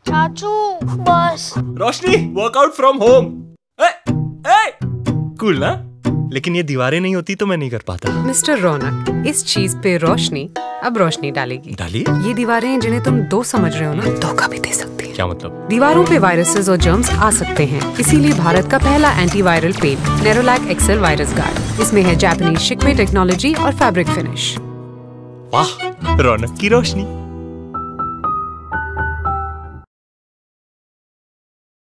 चाचू बस। Roshni workout from home. Cool ना, लेकिन ये दीवारें नहीं होती तो मैं नहीं कर पाता। मिस्टर रौनक, इस चीज पे रोशनी अब रोशनी डालेगी। डालिए। ये दीवारें जिन्हें तुम दो समझ रहे हो ना, धोखा भी दे सकती है। क्या मतलब? दीवारों पे वायरसेस और जर्म्स आ सकते हैं, इसीलिए भारत का पहला antiviral paint Nerolac excel virus guard. इसमें है जापानीज शिकवे टेक्नोलॉजी और फैब्रिक फिनिश। वाह, रौनक की रोशनी।